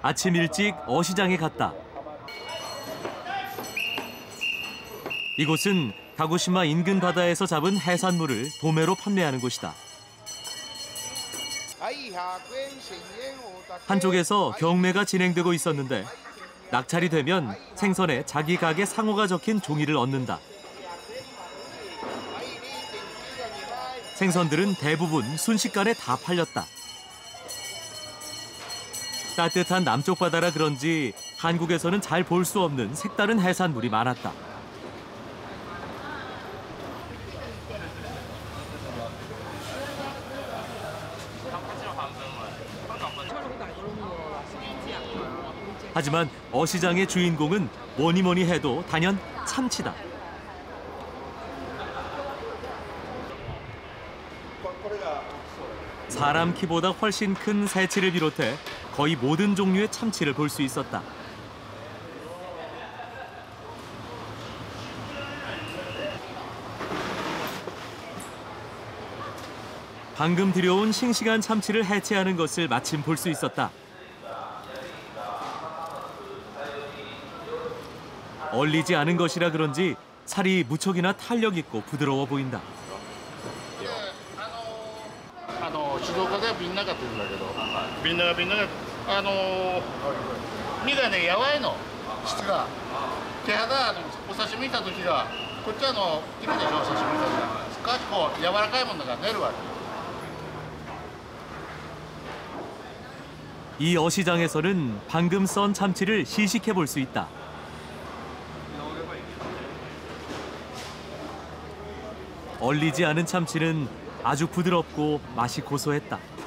아침 일찍 어시장에 갔다. 이곳은 가고시마 인근 바다에서 잡은 해산물을 도매로 판매하는 곳이다. 한쪽에서 경매가 진행되고 있었는데 낙찰이 되면 생선에 자기 가게 상호가 적힌 종이를 얻는다. 생선들은 대부분 순식간에 다 팔렸다. 따뜻한 남쪽 바다라 그런지 한국에서는 잘 볼 수 없는 색다른 해산물이 많았다. 하지만 어시장의 주인공은 뭐니 해도 단연 참치다. 사람 키보다 훨씬 큰 새치를 비롯해 거의 모든 종류의 참치를 볼 수 있었다. 방금 들여온 싱싱한 참치를 해체하는 것을 마침 볼 수 있었다. 얼리지 않은 것이라 그런지 살이 무척이나 탄력 있고 부드러워 보인다. 静岡ではビンナガって言うんだけど、ビンナガ身がね、やわいの質が。手肌お刺身した時がこっち切るでしょ、刺身した時が。少しこう柔らかいものが出るわけ。 이 어시장에서는 방금 썬 참치를 시식해 볼 수 있다. 얼리지 않은 참치는 아주 부드럽고 맛이 고소했다.